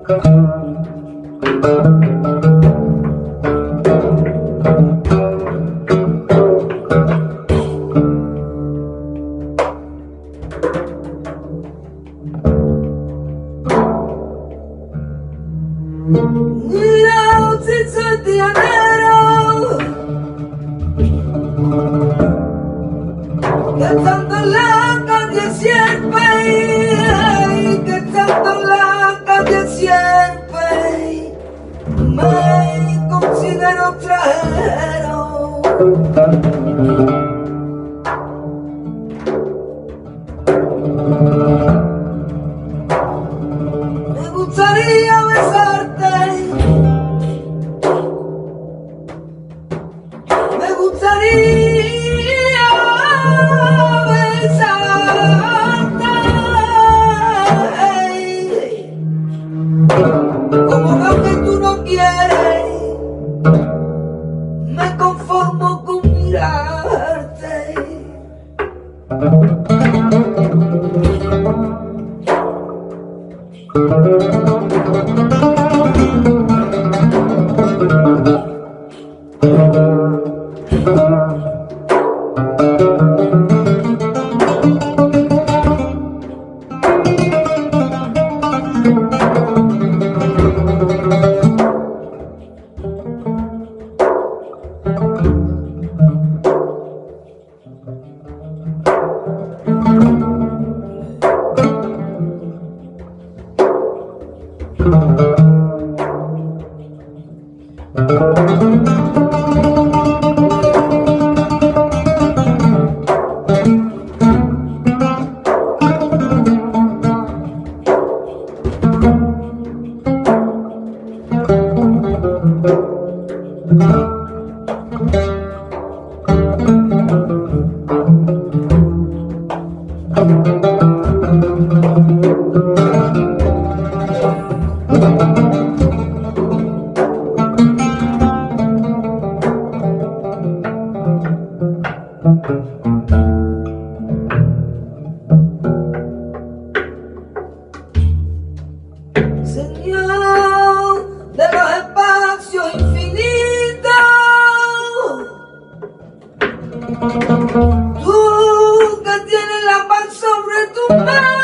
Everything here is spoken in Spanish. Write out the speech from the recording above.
Mira, si soy tianero, que tanto la calle siempre, que tanto la calle siempre, me considero extranjero. Me gustaría besarte, me gustaría besarte. Como veo que tú no quieres, me conformo con mirarte. Señor de los espacios infinitos, tú que tienes la paz sobre tu mano.